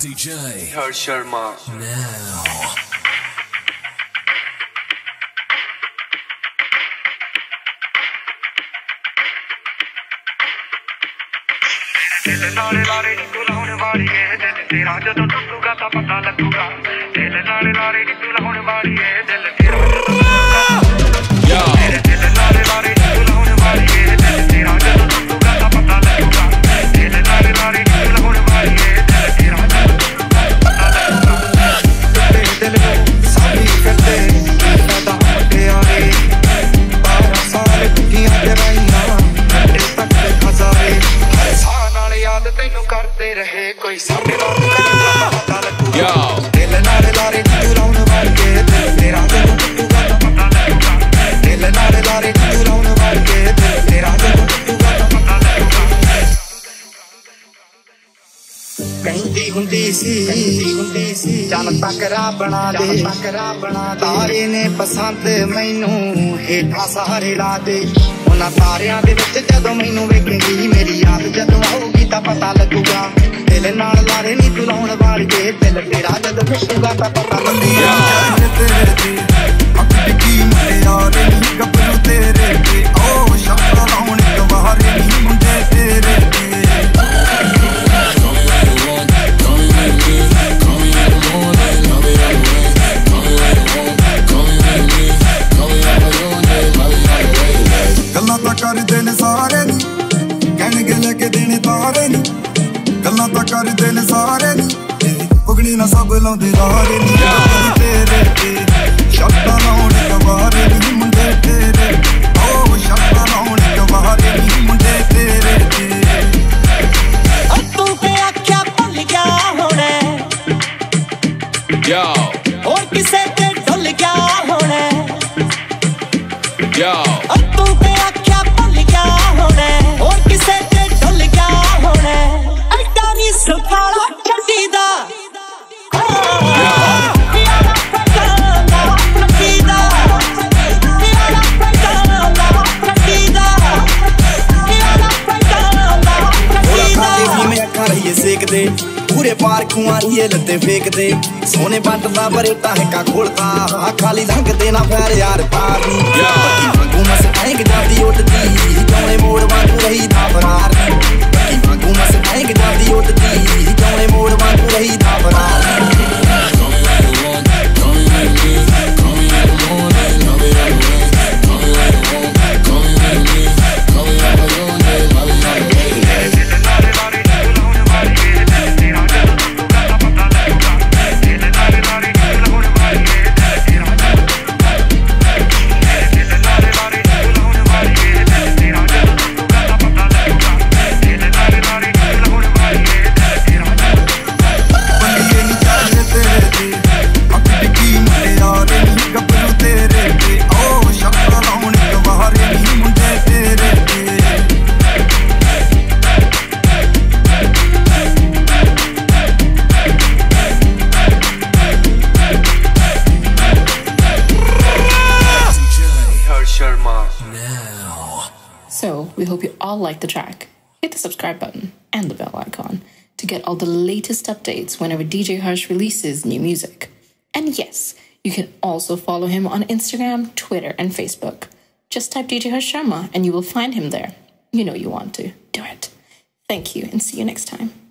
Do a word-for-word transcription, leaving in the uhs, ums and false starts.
D J Harsh Sharma. now. दिल नाले लारे नी तू लाउन वाली है दिल तेरा जदों टुटूगा तां पता लगूगा दिल नाले लारे नी तू लाउन वाली है दिल तेरा जदों टुटूगा मेरे दिल नाले लारे नी तू लाउन वाली है दिल तेरा जदों टुटूगा तां पता लगूगा दिल नाले लारे नी तू लाउन वाली है दिल तेरा जदों टुटूगा तां पता लगूगा तेरे दिल को साबी करते फायदा होते आए बारह साल दुनिया दे रहियां इस तक खजाए हर साल याद तैनू करते रहे कोई साडे नाल पता लगूगा दिल नाल लारे तू लाउन वाले दिल तेरा जदों टुटूगा तां पता लगूगा दिल नाल लारे तू लाउन वाले दिल तेरा जदों टुटूगा तां पता लगूगा कहंदी हुंदी सी हुंदी सी चल टकरा बना दे टकरा बना तारे ने पसंद मैनू हेठा सहारे ला दे उन्हां तारियां दे विच जदों मैनू वेखेंगी मेरी याद जदों आऊगी तां पता लगूगा दिल नाल लारे नी तू लाउण वाली दिल तेरा जदों टुटूगा तां पता लगूगा तेरे ते अख टिकी मेरे यार नी गबरू तेरे ते ओ शक्कर लाउण गवारे नी मुंडे तेरे ते करदे ने सारे नी कहणगे लेके देने तारे नी गल्लां तां करदे ने सारे नी पुगड़ी ना सब लाउंदे रारे नी तेरे ते शक्कां लाउण गवारे नी मुंडे तेरे ओ शक्कां लाउण गवारे नी मुंडे तेरे ते ओ तू ते आख्या भुल गया होणे Yo, और किसे ते ढुल गया होणे yo. ओ तू ते आख्या भुल गया होणे और किसे ते ढुल गया होणे ऐडा नी सुखाला छड्डी दा सेकदे पूरे पार कुआरिए लत्ते फेंकदे सोने बंटदा बरेटा हिक्का खोलता खाली लंघदे ना पैर यार पारनी वांगू मस टैंग जाती उठदी कौने मोड़ वांगू रही दा फरार वांगू मस टैंग जाती उठदी कौने मोड़ वांगू रही दा फरार So, we hope you all like the track. Hit the subscribe button and the bell icon to get all the latest updates whenever D J Harsh releases new music. And yes, you can also follow him on Instagram, Twitter, and Facebook. Just type D J Harsh Sharma and you will find him there. You know you want to. Do it. Thank you and see you next time.